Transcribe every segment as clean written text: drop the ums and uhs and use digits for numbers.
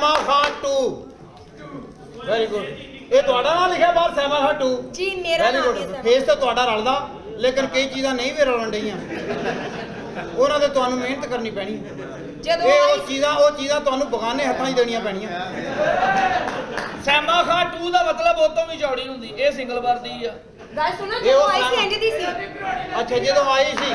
सैमा Khan 2 very good ये ਤੁਹਾਡਾ ਨਾਮ ਲਿਖਿਆ ਬਾਹਰ ਸੈਮਾ ਖਾਨ 2 ਜੀ ਮੇਰਾ ਨਾਮ ਹੈ ਸੈਮਾ ਫੇਸ ਤਾਂ ਤੁਹਾਡਾ ਰਲਦਾ ਲੇਕਿਨ ਕਈ ਚੀਜ਼ਾਂ ਨਹੀਂ ਵੀ ਰਲਣ ਡਈਆਂ ਉਹਨਾਂ ਤੇ ਤੁਹਾਨੂੰ ਮਿਹਨਤ ਕਰਨੀ ਪੈਣੀ ਜਦੋਂ ਉਹ ਚੀਜ਼ਾਂ ਤੁਹਾਨੂੰ ਬਗਾਨੇ ਹੱਥਾਂ 'ਚ ਦੇਣੀਆਂ ਪੈਣੀਆਂ ਸੈਮਾ ਖਾਨ 2 ਦਾ ਮਤਲਬ ਉਹ ਤੋਂ ਵੀ ਚੌੜੀ ਹੁੰਦੀ ਇਹ ਸਿੰਗਲ ਵਰਦੀ ਆ ਗੱਲ ਸੁਣੋ ਜਦੋਂ ਆਈ ਸੀ ਇੰਜ ਦੀ ਸੀ ਅੱਛਾ ਜਦੋਂ ਆਈ ਸੀ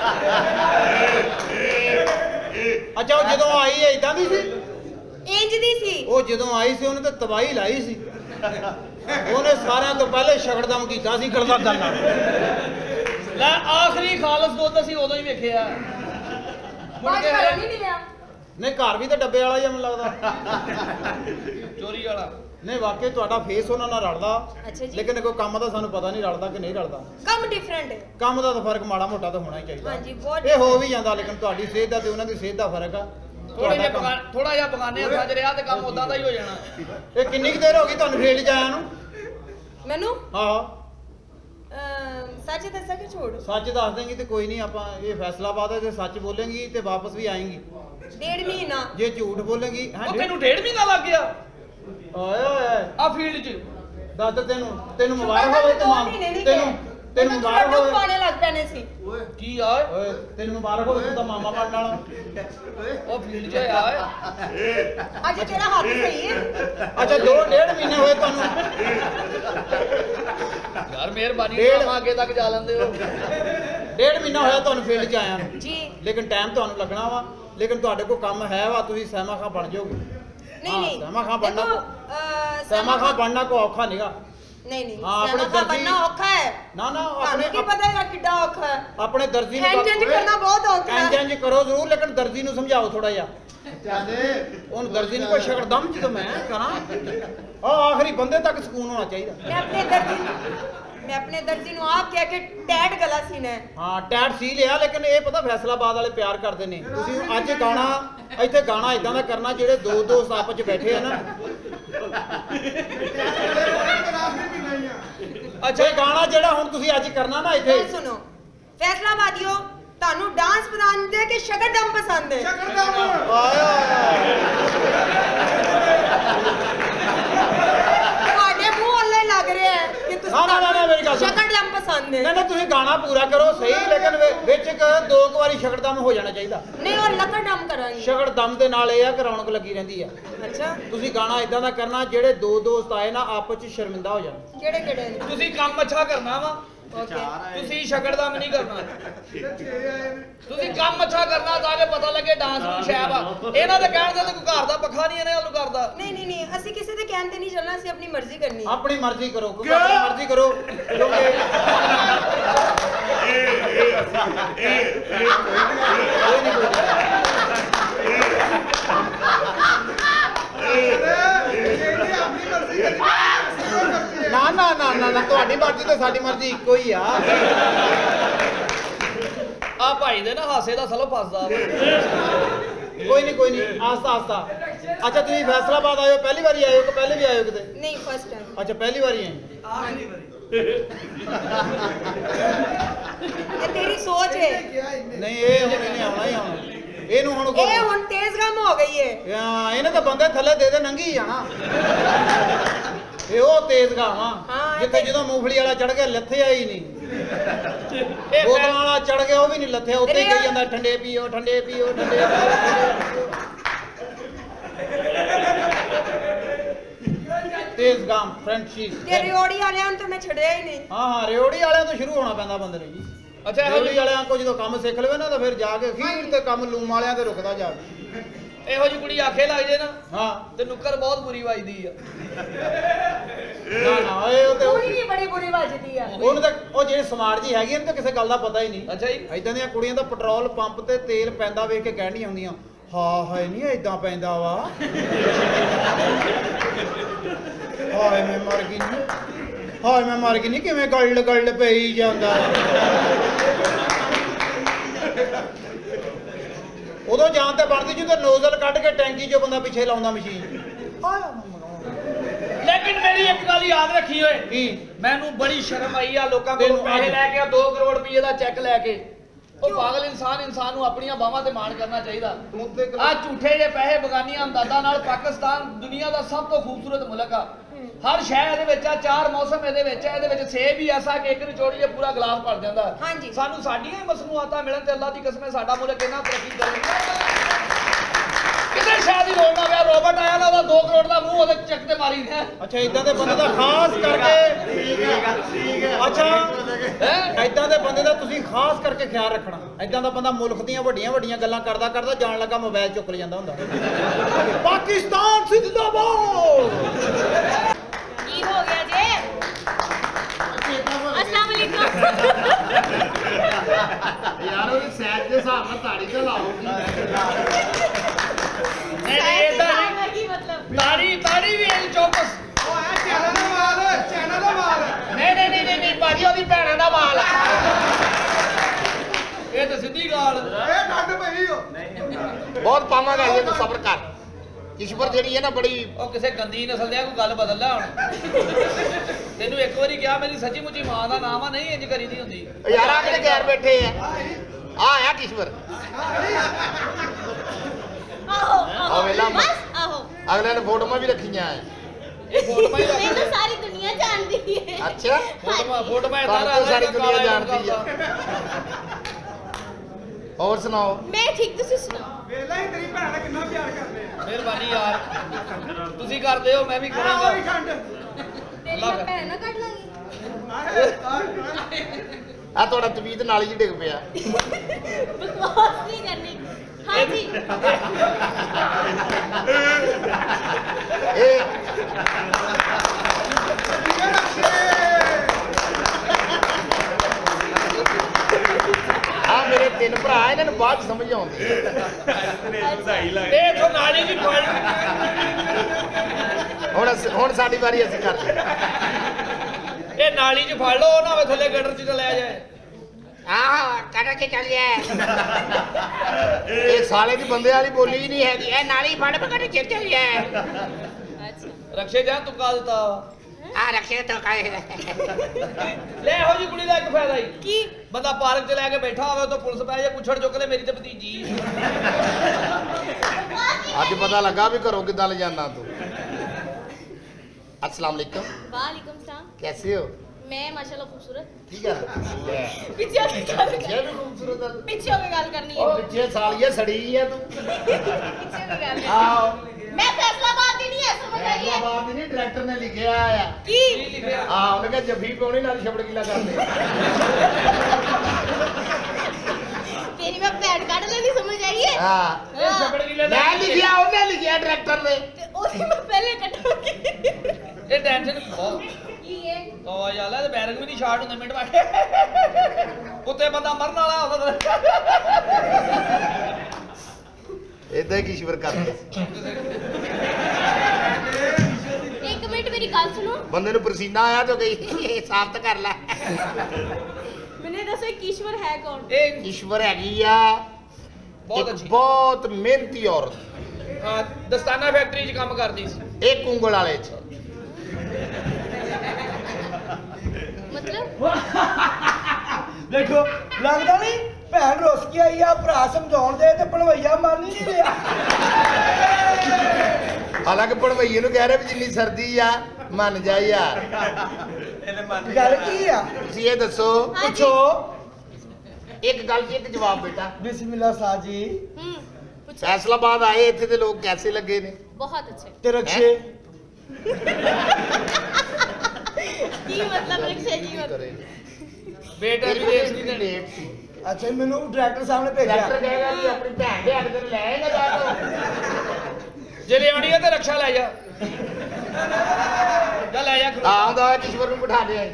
ਅੱਛਾ ਉਹ ਜਦੋਂ ਆਈ ਇਦਾਂ ਦੀ ਸੀ ਇੰਜ ਦੀ ਸੀ ਉਹ ਜਦੋਂ ਆਈ ਸੀ ਉਹਨੇ ਤਾਂ ਤਬਾਹੀ ਲਾਈ ਸੀ ਉਹਨੇ ਸਾਰਿਆਂ ਤੋਂ ਪਹਿਲੇ ਸ਼ਗੜਦਮ ਕੀਤਾ ਸੀ ਗਲਦਾ ਗੱਲ ਨਾਲ ਲੈ ਆਖਰੀ ਖਾਲਸ ਦੁੱਧ ਅਸੀਂ ਉਦੋਂ ਹੀ ਵੇਖਿਆ ਮੁੜ ਕੇ ਨਹੀਂ ਮਿਲਿਆ ਨਹੀਂ ਘਰ ਵੀ ਤਾਂ ਡੱਬੇ ਵਾਲਾ ਹੀ ਮੈਨੂੰ ਲੱਗਦਾ ਚੋਰੀ ਵਾਲਾ ਨਹੀਂ ਵਾਕਈ ਤੁਹਾਡਾ ਫੇਸ ਉਹਨਾਂ ਨਾਲ ਰਲਦਾ ਅੱਛਾ ਜੀ ਲੇਕਿਨ ਕੋਈ ਕੰਮ ਦਾ ਸਾਨੂੰ ਪਤਾ ਨਹੀਂ ਰਲਦਾ ਕਿ ਨਹੀਂ ਰਲਦਾ ਕੰਮ ਡਿਫਰੈਂਟ ਹੈ ਕੰਮ ਦਾ ਤਾਂ ਫਰਕ ਮਾੜਾ ਮੋਟਾ ਤਾਂ ਹੋਣਾ ਹੀ ਚਾਹੀਦਾ ਹਾਂਜੀ ਬਹੁਤ ਇਹ ਹੋ ਵੀ ਜਾਂਦਾ ਲੇਕਿਨ ਤੁਹਾਡੀ ਸਿਹਤ ਦਾ ਤੇ ਉਹਨਾਂ ਦੀ ਸਿਹਤ ਦਾ ਫਰਕ ਆ ਥੋੜਾ ਜਿਹਾ ਬਗਾਨੇ ਹੱਥਾਂ 'ਚ ਰਿਹਾ ਤੇ ਕੰਮ ਉਦਾਂ ਦਾ ਹੀ ਹੋ ਜਾਣਾ ਇਹ ਕਿੰਨੀ ਕੁ ਦੇਰ ਹੋ ਗਈ ਤੁਹਾਨੂੰ ਫੀਲਡ 'ਚ ਆਇਆ ਨੂੰ ਮੈਨੂੰ ਹਾਂ ਸੱਚ ਦੱਸਾਂ ਕਿ ਝੂਠ ਸੱਚ ਦੱਸ ਦੇਂਗੀ ਤੇ ਕੋਈ ਨਹੀਂ ਆਪਾਂ ਇਹ ਫੈਸਲਾਬਾਦ ਹੈ ਜੇ ਸੱਚ ਬੋਲੇਂਗੀ ਤੇ ਵਾਪਸ ਵੀ ਆਏਂਗੀ 1.5 ਮਹੀਨਾ ਜੇ ਝੂਠ ਬੋਲੇਂਗੀ ਉਹ ਤੈਨੂੰ 1.5 ਮਹੀਨਾ ਲੱਗ ਗਿਆ ਓਏ ਓਏ ਆ ਫੀਲਡ 'ਚ ਦੱਸ ਤੈਨੂੰ ਮੁਬਾਰਕ ਹੋਵੇ ਤੈਨੂੰ ਮੁਬਾਰਕ ਹੋਵੇ ਪਾਣੇ ਲੱਗ ਪੈਣੇ ਸੀ ਕੀ ਆ ਓਏ ਤੈਨੂੰ ਮੁਬਾਰਕ ਹੋਵੇ ਤੂੰ ਤਾਂ ਮਾਮਾ ਬਣਨ ਵਾਲਾ ਉਹ ਫੀਲਡ 'ਚ ਆ ਅੱਜ ਤੇਰਾ ਹੱਥ ਸਹੀ ਹੈ ਅੱਛਾ 2.5 ਮਹੀਨੇ ਹੋਏ ਤੁਹਾਨੂੰ ਯਾਰ ਮਿਹਰਬਾਨੀ ਮਾਮਾ ਅੱਗੇ ਤੱਕ ਜਾ ਲੈਂਦੇ ਹੋ 1.5 ਮਹੀਨਾ ਹੋਇਆ ਤੁਹਾਨੂੰ ਫੀਲਡ 'ਚ ਆਇਆ ਨੂੰ ਜੀ ਲੇਕਿਨ ਟਾਈਮ ਤੁਹਾਨੂੰ ਲੱਗਣਾ ਵਾ ਲੇਕਿਨ ਤੁਹਾਡੇ ਕੋਲ ਕੰਮ ਹੈ ਵਾ ਤੁਸੀਂ ਸੈਮਾ ਖਾਂ ਬਣ ਜਾਓਗੇ ਨਹੀਂ ਸੈਮਾ ਖਾਂ ਬਣਨਾ ਕੋਈ ਔਖਾ ਨਹੀਂਗਾ ਨਹੀਂ ਸੈਮਾ ਖਾਂ ਬਣਨਾ ਔਖਾ ਹੈ ਨਾ ਆਪਣੇ ਕੀ ਪਤਾ ਹੈ ਕਿੱਡਾ ਔਖਾ ਹੈ ਆਪਣੇ ਦਰਜੀ ਨੂੰ ਇੰਜ ਕਰਨਾ ਬਹੁਤ ਔਖਾ ਹੈ ਇੰਜ ਕਰੋ ਜ਼ਰੂਰ ਲੇਕਿਨ ਦਰਜੀ ਨੂੰ ਸਮਝਾਓ ਥੋੜਾ ਜਿਹਾ ਉਹਨੂੰ ਦਰਜੀ ਨੂੰ ਕੋਈ ਸ਼ਕੜਦਮ ਜਦੋਂ ਮੈਂ ਕਰਾਂ ਆਖਰੀ ਬੰਦੇ ਤੱਕ ਸਕੂਨ ਹੋਣਾ ਚਾਹੀਦਾ ਮੈਂ ਆਪਣੇ ਦਰਜੀ ਨੂੰ ਆਪ ਕਹਿ ਕੇ ਟੈਟ ਗਲਾ ਸੀਨਾ ਹਾਂ ਟੈਟ ਸੀ ਲਿਆ ਲੇਕਿਨ ਇਹ ਪਤਾ ਫੈਸਲਾਬਾਦ ਵਾਲੇ ਪਿਆਰ ਕਰਦੇ ਨੇ ਤੁਸੀਂ ਅੱਜ ਗਾਣਾ ਇੱਥੇ ਗਾਣਾ ਇਦਾਂ ਦਾ ਕਰਨਾ ਜਿਹੜੇ ਦੋ ਦੋਸਤ ਆਪਸ ਚ ਬੈਠੇ ਆ ਨਾ ਅੱਛਾ ਇਹ ਗਾਣਾ ਜਿਹੜਾ ਹੁਣ ਤੁਸੀਂ ਅੱਜ ਕਰਨਾ ਨਾ ਇੱਥੇ ਸੁਣੋ ਫੈਸਲਾਬਾਦੀਓ ਤੁਹਾਨੂੰ ਡਾਂਸ ਪਸੰਦ ਹੈ ਕਿ ਸ਼ਕਰਦਮ ਪਸੰਦ ਹੈ ਸ਼ਕਰਦਮ ਤੁਹਾਡੇ ਮੂੰਹ ਅੱਲੇ ਲੱਗ ਰਿਹਾ ਹੈ ਕਿ ਤੁਸੀਂ ਨਾ ਮੇਰੀ ਗੱਲ ਸ਼ਕਰਦਮ ਪਸੰਦ ਹੈ ਨਹੀਂ ਤੁਸੀਂ ਗਾਣਾ ਪੂਰਾ ਕਰੋ ਸਹੀ ਲੇਕਿਨ ਵਿੱਚ ਇੱਕ ਦੋ ਵਾਰੀ ਸ਼ਕਰਦਮ ਹੋ ਜਾਣਾ ਚਾਹੀਦਾ ਨਹੀਂ ਉਹ ਲੱਕੜਦਮ ਕਰਾਂਗੇ ਸ਼ਕਰਦਮ ਦੇ ਨਾਲ ਇਹ ਆ ਕਿ ਰੌਣਕ ਲੱਗੀ ਰਹਿੰਦੀ ਆ ਅੱਛਾ ਤੁਸੀਂ ਗਾਣਾ ਇਦਾਂ ਦਾ ਕਰਨਾ ਜਿਹੜੇ ਦੋ ਦੋਸਤ ਆਏ ਨਾ ਆਪਸ ਚ ਸ਼ਰਮਿੰਦਾ ਹੋ ਜਾਣ ਕਿਹੜੇ ਤੁਸੀਂ ਕੰਮ ਅੱਛਾ ਕਰਨਾ ਵਾ ਤੁਸੀਂ ਸ਼ਕੜਦਮ ਨਹੀਂ ਕਰਨਾ ਤੁਸੀਂ ਕੰਮ ਅੱਛਾ ਕਰਨਾ ਤਾਂ ਕਿ ਪਤਾ ਲੱਗੇ ਡਾਂਸ ਨੂੰ ਸ਼ੈਬ ਆ ਇਹਨਾਂ ਦੇ ਕਹਿਣ ਤੇ ਕੋਈ ਘਰ ਦਾ ਪੱਖਾ ਨਹੀਂ ਇਹਨੇ ਉਹਨੂੰ ਕਰਦਾ ਨਹੀਂ ਅਸੀਂ ਕਿਸੇ ਦੇ ਕਹਿਣ ਤੇ ਨਹੀਂ ਚੱਲਣਾ ਅਸੀਂ ਆਪਣੀ ਮਰਜ਼ੀ ਕਰਨੀ ਆਪਣੀ ਮਰਜ਼ੀ ਕਰੋ ਕਿਉਂਕਿ ਆਪਣੀ ਮਰਜ਼ੀ ਕਰੋ ਨਾ ਤੁਹਾਡੀ ਮਰਜ਼ੀ ਤੇ ਸਾਡੀ ਮਰਜ਼ੀ ਇੱਕੋ ਹੀ ਆ ਆ ਭਾਈ ਦੇ ਨਾ ਹਾਸੇ ਦਾ ਸਲੋ ਫਸਦਾ ਕੋਈ ਨਹੀਂ ਆਸਤਾ ਅੱਛਾ ਤੁਸੀਂ ਫੈਸਲਾਬਾਦ ਆਇਓ ਪਹਿਲੀ ਵਾਰੀ ਆਇਓ ਕਿ ਪਹਿਲੇ ਵੀ ਆਇਓ ਕਿਤੇ ਨਹੀਂ ਫਸਟ ਟਾਈਮ ਅੱਛਾ ਪਹਿਲੀ ਵਾਰੀ ਆਏ ਆਖਰੀ ਵਾਰੀ ਇਹ ਤੇਰੀ ਸੋਚ ਹੈ ਨਹੀਂ ਇਹ ਹੁਣ ਨਹੀਂ ਆਉਣਾ ਹੀ ਆਉਣਾ ਇਹਨੂੰ ਹੁਣ ਇਹ ਹੁਣ ਤੇਜ਼ ਗਮ ਹੋ ਗਈ ਹੈ ਇਹਨੇ ਤਾਂ ਬੰਦੇ ਥੱਲੇ ਦੇ ਨੰਗੀ ਜਾਣਾ ਇਹ ਉਹ ਤੇਜ਼ ਗਾਵਾਂ ਜਿੱਥੇ ਜਦੋਂ ਮੂੰਗਫਲੀ ਵਾਲਾ ਚੜ ਗਿਆ ਲੱਥਿਆ ਹੀ ਨਹੀਂ ਬੋਤਲਾਂ ਵਾਲਾ ਚੜ ਗਿਆ ਉਹ ਵੀ ਨਹੀਂ ਲੱਥਿਆ ਉੱਤੇ ਹੀ ਕਹੀ ਜਾਂਦਾ ਠੰਡੇ ਪੀਓ ਤੇਜ਼ ਗਾਮ ਫਰੈਂਡਸ਼ਿਪ ਤੇ ਰਿਓੜੀ ਵਾਲਿਆਂ ਨੂੰ ਤਾਂ ਮੈਂ ਛੱਡਿਆ ਹੀ ਨਹੀਂ ਹਾਂ ਰਿਓੜੀ ਵਾਲਿਆਂ ਤੋਂ ਸ਼ੁਰੂ ਹੋਣਾ ਪੈਂਦਾ ਬੰਦੇ ਨੂੰ ਜੀ ਅੱਛਾ ਰਿਓੜੀ ਵਾਲਿਆਂ ਕੋ ਜਦੋਂ ਕੰਮ ਸਿੱਖ ਲਵੇ ਨਾ ਤਾਂ ਫਿਰ ਜਾ ਕੇ ਅਖੀਰ ਤੇ ਕੰਮ ਲੂਮ ਵਾਲਿਆਂ ਤੇ ਰੁਕਦਾ ਜਾ ਇਹੋ ਜਿਹੀ ਕੁੜੀ ਆਖੇ ਲੱਗ ਜੇ ਨਾ ਹਾਂ ਤੇ ਨੁੱਕਰ ਬਹੁਤ ਬੁਰੀ ਵੱਜਦੀ ਆ ਨਾ ਇਹ ਤੇ ਕੁੜੀ ਵੀ ਬੜੀ ਬੁਰੀ ਵੱਜਦੀ ਆ ਉਹਨੂੰ ਤਾਂ ਉਹ ਜਿਹੜੇ ਸਮਾਰਟ ਜੀ ਹੈਗੀ ਇਹਨੂੰ ਤਾਂ ਕਿਸੇ ਗੱਲ ਦਾ ਪਤਾ ਹੀ ਨਹੀਂ ਅੱਛਾ ਜੀ ਇਦਾਂ ਦੀਆਂ ਕੁੜੀਆਂ ਤਾਂ ਪੈਟਰੋਲ ਪੰਪ ਤੇ ਤੇਲ ਪੈਂਦਾ ਵੇਖ ਕੇ ਕਹਿਣੀਆਂ ਹੁੰਦੀਆਂ ਹਾਏ ਨਹੀਂ ਇਦਾਂ ਪੈਂਦਾ ਵਾ ਹਾਏ ਮੈਂ ਮਰ ਗਈ ਨਹੀਂ ਕਿਵੇਂ ਗੱਲ ਪਈ ਜਾਂਦਾ ਉਦੋਂ ਜਾਨ ਤੇ ਬਣਦੀ ਜਦੋਂ ਨੋਜ਼ਲ ਕੱਢ ਕੇ ਟੈਂਕੀ 'ਚੋਂ ਬੰਦਾ ਪਿੱਛੇ ਲਾਉਂਦਾ ਮਸ਼ੀਨ ਲੇਕਿਨ ਮੇਰੀ ਇੱਕ ਗੱਲ ਯਾਦ ਰੱਖੀ ਓਏ ਕੀ ਮੈਨੂੰ ਬੜੀ ਸ਼ਰਮ ਆਈ ਆ ਲੋਕਾਂ ਕੋਲ ਪੈਸੇ ਲੈ ਕੇ 2 ਕਰੋੜ ਰੁਪਏ ਦਾ ਚੈੱਕ ਲੈ ਕੇ पागल इंसान ਨੂੰ ਆਪਣੀਆਂ ਬਾਹਾਂ ਤੇ ਮਾਣ ਕਰਨਾ ਚਾਹੀਦਾ। ਆ ਝੂਠੇ ਜੇ ਪੈਸੇ ਬਗਾਨੀਆਂ ਅੰਦਾਜ਼ਾਂ ਨਾਲ ਪਾਕਿਸਤਾਨ ਦੁਨੀਆ ਦਾ ਸਭ ਤੋਂ ਖੂਬਸੂਰਤ ਮੁਲਕ ਆ। ਹਰ ਸ਼ਹਿਰ ਇਹਦੇ ਵਿੱਚ ਆ, 4 ਮੌਸਮ ਇਹਦੇ ਵਿੱਚ ਆ। ਇਹਦੇ ਵਿੱਚ ਸੇਬ ਵੀ ਐਸਾ ਕਿ ਇੱਕ ਨਿਚੋੜੀਏ ਪੂਰਾ ਗਲਾਸ ਭਰ ਜਾਂਦਾ। ਸਾਨੂੰ ਸਾਡੀਆਂ ਹੀ ਮਸਨੂਆਤਾਂ ਮਿਲਣ ਤੇ ਅੱਲਾਹ ਦੀ ਕਸਮ ਹੈ ਸਾਡਾ ਮੁਲਕ ਇੰਨਾ ਤਰੱਕੀ ਕਰੇਗਾ ਕਿਤੇ ਸ਼ਾਇਦ ਹੀ ਲੋੜ ਨਾ ਪਿਆ। ਰੋਬਟ ਆਇਆ ਨਾ ਉਹਦਾ 2 ਕਰੋੜ ਦਾ ਮੂੰਹ ਉਹਦੇ ਚੱਕ ਤੇ ਮਾਰੀ ਨੇ। ਅੱਛਾ ਇਦਾਂ ਦੇ ਬੰਦੇ ਦਾ ਖਾਸ ਕਰਕੇ ਅੱਛਾ ਇਦਾਂ ਦੇ ਬੰਦੇ ਦਾ ਤੁਸੀਂ ਖਾਸ ਕਰਕੇ ਖਿਆਲ ਰੱਖਣਾ। ਇਦਾਂ ਦਾ ਬੰਦਾ ਮੁਲਕ ਦੀਆਂ ਵੱਡੀਆਂ ਵੱਡੀਆਂ ਗੱਲਾਂ ਕਰਦਾ ਜਾਣ ਲੱਗਾ ਮੋਬਾਈਲ ਚੁੱਕ ਲੈ ਜਾਂਦਾ ਹੁੰਦਾ। ਪਾਕਿਸਤਾਨ ਜ਼ਿੰਦਾਬਾਦ। ਕੀ ਹੋ ਗਿਆ ਜੇ? अस्सलाम वालेकुम। यार वो सैज के हिसाब ਨਾਲ ਤਾੜੀ ਤੇ ਲਾਓਗੀ। नहीं मतलब ताड़ी भी है चौकस। ओ है चैनल दा माल नहीं भाजी ओदी भैणां दा माल है। ये तो सीधी गाल ए ठंड पई हो बहुत पावांगा ये तो सब्र कर। ईश्वर ਜਿਹੜੀ ਹੈ ਨਾ ਬੜੀ ਉਹ ਕਿਸੇ ਗੰਦੀ ਨਸਲ ਦੇ ਕੋਈ ਗੱਲ ਬਦਲ ਲੈ ਹੁਣ। ਤੈਨੂੰ ਇੱਕ ਵਾਰੀ ਕਿਹਾ ਮੇਰੀ ਸੱਚੀ ਮੁੱਚੀ ਮਾਂ ਦਾ ਨਾਮ ਆ ਨਹੀਂ ਇੰਜ ਕਰੀਦੀ ਹੁੰਦੀ। ਯਾਰ ਆ ਕਿਹੜੇ ਗੈਰ ਬੈਠੇ ਆ ਆਇਆ ਈਸ਼ਵਰ ਆਹੋ ਵੇਲਾ ਬਸ ਆਹੋ ਅਗਲੇ ਨੇ ਫੋਟੋਆਂ ਵੀ ਰੱਖੀਆਂ ਆ। ਇਹ ਫੋਟੋਆਂ ਹੀ ਮੈਨੂੰ ਤਾਂ ਸਾਰੀ ਦੁਨੀਆ ਜਾਣਦੀ ਹੈ। ਅੱਛਾ ਫੋਟੋਆਂ ਇਦਾਂ ਆ ਸਾਰੀ ਦੁਨੀਆ ਜਾਣਦੀ ਆ। ਹੋਰ ਸੁਣਾਓ? ਮੈਂ ਠੀਕ ਤੁਸੀਂ ਸੁਣਾਓ? ਵੇਲਾ ਹੀ ਤੇਰੀ ਭੈਣ ਕਿੰਨਾ ਪਿਆਰ ਕਰਦੇ ਆ। ਮਿਹਰਬਾਨੀ ਯਾਰ ਤੁਸੀਂ ਕਰਦੇ ਹੋ ਮੈਂ ਵੀ ਕਰਾਂਗਾ। ਓਏ ਖੰਡ ਤੇਰੀ ਮੈਂ ਭੈਣ ਨਾ ਕੱਢ ਲਾਂਗੀ। ਆ ਤੁਹਾਡਾ ਤਵੀਤ ਨਾਲ ਹੀ ਡਿੱਗ ਪਿਆ। ਬਕਵਾਸ ਨਹੀਂ ਕਰਨੀ। ਹਾਂ ਜੀ ਇਹ ਆ ਮੇਰੇ 3 ਭਰਾ ਇਹਨਾਂ ਨੂੰ ਬਾਅਦ ਸਮਝ ਆਉਂਦੀ ਹੈ। ਇਹ ਇਥੋਂ ਨਾਲੀ ਜੀ ਫੜ ਹੁਣ ਸਾਡੀ ਵਾਰੀ ਅਸੀਂ ਕਰਦੇ। ਇਹ ਨਾਲੀ 'ਚ ਫੜ ਲਓ ਨਾ ਵੇ ਥੱਲੇ ਗਟਰ 'ਚ ਚਲਿਆ ਜਾਏ। ਆਹ ਕਟਰ ਕੇ ਚੱਲ ਜਾਏ। ਇਹ ਸਾਲੇ ਦੀ ਬੰਦੇ ਵਾਲੀ ਬੋਲੀ ਹੀ ਨਹੀਂ ਹੈਗੀ। ਇਹ ਨਾਲੀ ਫੜ ਪਕੜ ਕੇ ਚੱਲ ਜਾਏ। ਅੱਛਾ ਰਕਸ਼ੇ ਜਾਂ ਤੁਕਾ ਦਿੱਤਾ ਆ ਰਕਸ਼ੇ ਤੋਂ ਕਾਏ ਲੈ ਇਹੋ ਜੀ ਕੁੜੀ ਦਾ ਇੱਕ ਫਾਇਦਾ ਹੀ ਕੀ ਬੰਦਾ ਪਾਰਕ 'ਚ ਲੈ ਕੇ ਬੈਠਾ ਹੋਵੇ ਤਾਂ ਪੁਲਿਸ ਪੈ ਜਾਏ ਪੁੱਛੜ ਚੁੱਕ ਲੈ ਮੇਰੀ ਤੇ ਭਤੀਜੀ। ਅੱਜ ਪਤਾ ਲੱਗਾ ਵੀ ਘਰੋਂ ਕਿੱਦਾਂ ਲੈ ਜਾਣਾ ਤੂੰ। अस्सलाम वालेकुम। वालेकुम सलाम। कैसे हो? मैं माशाल्लाह खूबसूरत। ठीक है पीछे होके गल ये भी खूबसूरत है। पीछे होके गल करनी है। और पीछे सालिया सड़ी है तू। पीछे होके गल आओ मैं फैसलाबाद की नहीं है समझ आई है। फैसलाबाद नहीं डायरेक्टर ने लिखा है की लिखया हां उन्होंने कहा जफी पाउनी नाल छबड़ गिला कर दे। तेरी मैं पैड काट लेनी समझ आई है। हां ਇਹ ਛਬੜ ਗਿਲੇ ਦਾ मैं लिखा उन्हें लिखा डायरेक्टर ने। ते ओही मैं पहले कटूंगी। ਇਹ ਟੈਨਸ਼ਨ ਬਹੁਤ की है ਤੋ ਯਾਰ ਇਹ ਬੈਰੰਗ ਵੀ ਨਹੀਂ ਸ਼ਾਰਟ ਹੁੰਦੇ ਮਿੰਟ ਬਾਅਦ ਉੱਤੇ ਬੰਦਾ ਮਰਨ ਵਾਲਾ ਹੁੰਦਾ। ਇਦਾਂ ਹੀ ਈਸ਼ਵਰ ਕਰਦਾ। एक मिनट मेरी गल सुनो। ਬੰਦੇ ਨੂੰ ਪਸੀਨਾ ਆਇਆ ਤਾਂ ਗਈ ਸਾਫ਼ ਤਾਂ ਕਰ ਲੈ। मैंने दसो एक ईश्वर है कौन? ਇਹ ਈਸ਼ਵਰ ਹੈਗੀ ਆ ਬਹੁਤ ਇੱਕ ਅੱਛੀ ਬਹੁਤ ਮਿਹਨਤੀ ਔਰਤ। ਦਸਤਾਨਾ ਫੈਕਟਰੀ 'ਚ ਕੰਮ ਕਰਦੀ ਸੀ। ਇੱਕ ਉਂਗਲ ਵਾਲੇ 'ਚ मतलब ਦੇਖੋ ਲੱਗਦਾ ਨਹੀਂ ਭੈਣ ਰੁੱਸ ਕੇ ਆਈ ਆ ਭਰਾ ਸਮਝਾਉਣ ਦੇ ਤੇ ਭਣਵਈਆ ਮੰਨ ਹੀ ਨਹੀਂ ਰਿਹਾ। ਹਾਲਾਂਕਿ ਭਣਵਈਏ ਨੂੰ ਕਹਿ ਰਹੇ ਵੀ ਜਿੰਨੀ ਸਰਦੀ ਆ ਮੰਨ ਜਾ ਯਾਰ। ਗੱਲ ਕੀ ਆ? ਤੁਸੀਂ ਇਹ ਦੱਸੋ ਪੁੱਛੋ। ਇੱਕ ਗੱਲ ਤੇ ਇੱਕ ਜਵਾਬ ਬੇਟਾ। ਬਿਸਮਿल्लाह ਸਾਜੀ। पूछो। फैसलाबाद आए ਇੱਥੇ ਦੇ ਲੋਕ कैसे लगे ने? बहुत अच्छे। ਤੇ रक्षे की मतलब रक्षे जी मतलब ਬੇਟਾ ਵੀ ਦੇਸ਼ ਦੀ ਦੇਣੀ। ਲੇਟ ਸੀ। ਅੱਛਾ ਮੈਨੂੰ ਡਾਇਰੈਕਟਰ ਸਾਹਿਬ ਨੇ ਭੇਜਿਆ। ਡਾਕਟਰ ਕਹੇਗਾ ਵੀ ਆਪਣੀ ਭੈਣ ਦੇ ਹੱਥ ਤੇ ਲੈਏਗਾ ਜਾ ਕੇ। ਜੇ ਲਿਆਉਣੀ ਹੈ ਤੇ ਰਕਸ਼ਾ ਲੈ ਜਾ ਜਾ ਲੈ ਜਾ ਆਉਂਦਾ ਹੋਇਆ ਈਸ਼ਵਰ ਨੂੰ ਬਿਠਾ ਦੇ।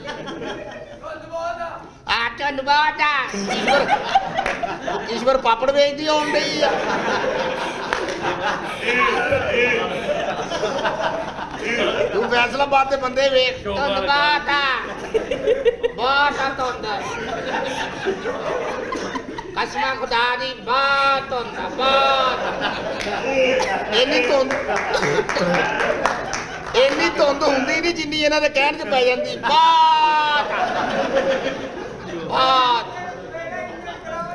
ਆ ਧੰਨਵਾਦ ਆ ਈਸ਼ਵਰ ਪਾਪੜ ਵੇਚਦੀ ਆਉਣ ਡਈ ਆ। ਤੂੰ ਫੈਸਲਾਬਾਦ ਦੇ ਬੰਦੇ ਵੇਖ। ਧੰਨਵਾਦ ਆ ਬਹੁਤ ਹੁੰਦਾ ਕਸਮਾਂ ਖੁਦਾ ਦੀ ਬਾਤ ਹੁੰਦਾ ਬਾਤ। ਇੰਨੀ ਧੁੰਦ ਹੁੰਦੀ ਨਹੀਂ ਜਿੰਨੀ ਇਹਨਾਂ ਦੇ ਕਹਿਣ 'ਚ ਪੈ ਜਾਂਦੀ। ਬਾਤ ਬਾਤ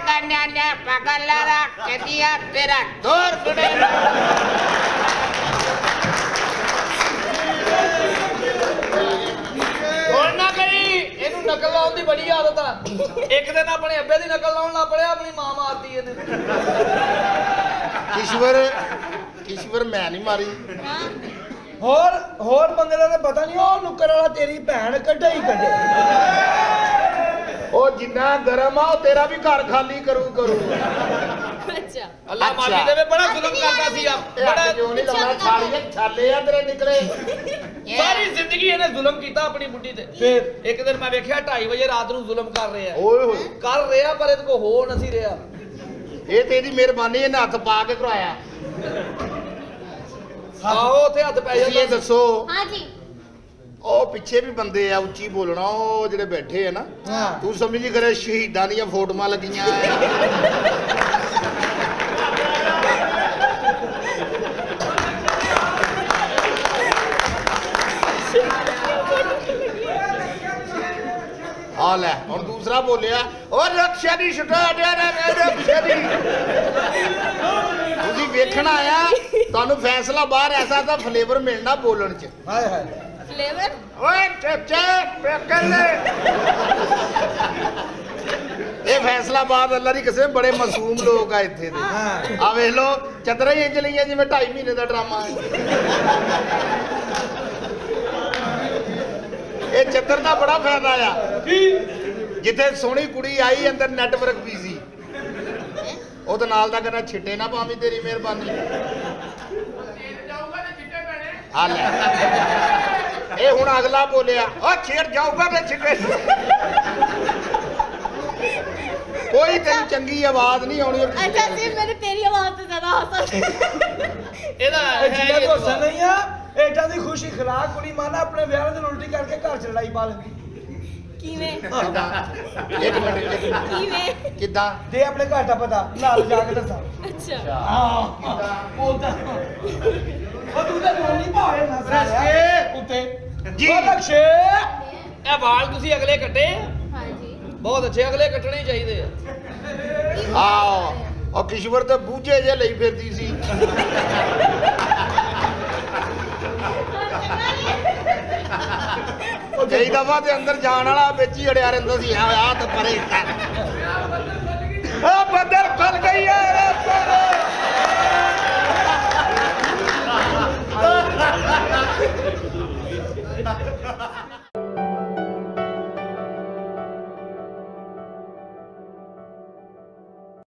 कन्या पगला कदिया तेरा दौर सुने ਹੁਣ ਨਾ ਕਰੀ ਇਹਨੂੰ ਨਕਲ ਲਾਉਣ ਦੀ ਬੜੀ ਆਦਤ ਆ ਇੱਕ ਦਿਨ ਆਪਣੇ ਅੱਬੇ ਦੀ ਨਕਲ ਲਾਉਣ ਲੱਗ ਪੜਿਆ ਆਪਣੀ ਮਾਂ ਮਾਰਦੀ ਇਹਨੇ ईश्वर मैं नहीं मारी ਹੋਰ ਬੰਦੇ ਦਾ ਤਾਂ ਪਤਾ ਨਹੀਂ ਉਹ ਨੁੱਕਰ ਵਾਲਾ ਤੇਰੀ ਭੈਣ ਕੱਢੇ ਹੀ ਕੱਢੇ ਉਹ ਜਿੰਨਾ ਗਰਮ ਆ ਉਹ ਤੇਰਾ ਵੀ ਘਰ ਖਾਲੀ ਕਰੂ ਅੱਛਾ ਅੱਲਾ ਮਾਫੀ ਦੇਵੇ ਬੜਾ ਜ਼ੁਲਮ ਕਰਦਾ ਸੀ ਆ ਬੜਾ ਕਿਉਂ ਨਹੀਂ ਲਾਉਣਾ ਛਾਲੀਆਂ ਛਾਲੇ ਆ ਤੇਰੇ ਨਿਕਲੇ ਸਾਰੀ ਜ਼ਿੰਦਗੀ ਇਹਨੇ ਜ਼ੁਲਮ ਕੀਤਾ ਆਪਣੀ ਬੁੱਢੀ ਤੇ ਫਿਰ ਇੱਕ ਦਿਨ ਮੈਂ ਵੇਖਿਆ 2:30 ਵਜੇ ਰਾਤ ਨੂੰ ਜ਼ੁਲਮ ਕਰ ਰਿਹਾ ਓਏ ਹੋਏ ਕਰ ਰਿਹਾ ਪਰ ਇਹਦੇ ਕੋ ਹੋ ਨਹੀਂ ਰਿਹਾ ਇਹ ਤੇਰੀ ਮਿਹਰਬਾਨੀ ਇਹਨੇ ਹੱਥ ਪਾ ਕੇ ਕਰਾਇਆ ਆਹੋ ਉੱਥੇ ਹੱਥ ਪੈ ਤੁਸੀਂ ਇਹ ਜਾਂਦਾ ਦੱਸੋ ਹਾਂ ਜੀ ਉਹ ਪਿੱਛੇ ਵੀ ਬੰਦੇ ਆ ਉੱਚੀ ਬੋਲਣਾ ਉਹ ਜਿਹੜੇ ਬੈਠੇ ਆ ਨਾ ਹਾਂ ਤੂੰ ਸਮਝ ਨਹੀਂ ਕਰੇ ਸ਼ਹੀਦਾਂ ਦੀਆਂ ਫੋਟੋਆਂ ਲੱਗੀਆਂ ਆ ਲੈ ਹੁਣ ਦੂਸਰਾ ਬੋਲਿਆ ਉਹ ਰਕਸ਼ਾ ਦੀ ਛੁਟਾ ਦਿਆ ਰਕਸ਼ਾ ਦੀ ਤੁਸੀਂ ਵੇਖਣਾ ਆ ਤੁਹਾਨੂੰ ਫੈਸਲਾਬਾਦ ਐਸਾ ਤਾਂ ਫਲੇਵਰ ਮਿਲਣਾ ਬੋਲਣ ਚ ਹਾਏ ਹਾਏ ਫਲੇਵਰ ਓਏ ਚੱਚੇ ਪਕੜ ਇਹ ਫੈਸਲਾਬਾਦ ਅੱਲਾ ਦੀ ਕਸਮ ਬੜੇ ਮਾਸੂਮ ਲੋਕ ਆ ਇੱਥੇ ਦੇ ਹਾਂ ਆ ਵੇਖ ਲੋ ਚਦਰਾਂ ਹੀ ਇੰਜ ਲਈਆਂ ਜਿਵੇਂ 2.5 ਮਹੀਨੇ ਦਾ ਡਰਾਮਾ ਇਹ ਚੱਦਰ ਦਾ ਬੜਾ ਫਾਇਦਾ ਆ ਜਿੱਥੇ ਸੋਹਣੀ ਕੁੜੀ ਆਈ ਅੰਦਰ ਨੈਟਵਰਕ ਬਿਜ਼ੀ ਉਹਦੇ ਨਾਲ ਦਾ ਕਹਿੰਦਾ ਛਿੱਟੇ ਨਾ ਪਾਵੀਂ ਤੇਰੀ ਮਿਹਰਬਾਨੀ ਆ ਲੈ ਇਹ ਹੁਣ ਅਗਲਾ ਬੋਲਿਆ ਉਹ ਛੇੜ ਜਾਊਗਾ ਤੇ ਛਿੱਟੇ ਕੋਈ ਤੈਨੂੰ ਚੰਗੀ ਆਵਾਜ਼ ਨਹੀਂ ਆਉਣੀ ਅੱਛਾ ਜੀ ਮੈਨੂੰ ਤੇਰੀ ਆਵਾਜ਼ ਤੋਂ ਜ਼ਿਆਦਾ ਹੱਸ ਇਹਦਾ ਜਿੰਨਾ ਕੋ ਹੱਸਣ ਨਹੀਂ ਆ ਏਦਾਂ ਦੀ ਖੁਸ਼ੀ ਖਲਾਕ ਕੁੜੀ ਮਾਨਾ ਆਪਣੇ ਵਿਆਹ ਦਿਨ ਉਲਟੀ ਕਰਕੇ ਘਰ ਚ ਲੜਾਈ ਪਾ ਲੈਂਦੀ ਕਿਵੇਂ ਇੱਕ ਮਿੰਟ ਕਿਵੇਂ ਕਿੱਦਾਂ ਦੇ ਆਪਣੇ ਘਰ ਦਾ ਪਤਾ ਨਾਲ ਜਾ ਕੇ ਦੱਸਾਂ ਅੱਛਾ ਉਹਦਾ ਉਹ ਤੂੰ ਤਾਂ ਰੋਣੀ ਭਾਵੇਂ ਨਾ ਰਸ਼ਕੇ ਉੱਤੇ ਜੀ। ਉਹ ਲਕਸ਼ੇ ਇਹ ਵਾਲ ਤੁਸੀਂ ਅਗਲੇ ਕੱਟੇ ਹਾਂ ਜੀ ਬਹੁਤ ਅੱਛੇ ਅਗਲੇ ਕੱਟਣੇ ਚਾਹੀਦੇ ਆ ਆਓ ਉਹ ਕਿਸ਼ਵਰ ਤੇ ਬੂਝੇ ਜੇ ਲਈ ਫਿਰਦੀ ਸੀ ਕਈ ਦਫਾ ਤੇ ਅੰਦਰ ਜਾਣ ਵਾਲਾ ਵਿੱਚ ਹੀ ਅੜਿਆ ਰਹਿੰਦਾ ਸੀ ਆ ਤਾਂ ਪਰੇ ਕਰ ਆ ਬੱਦਲ ਖੁੱਲ ਗਈ ਹੈ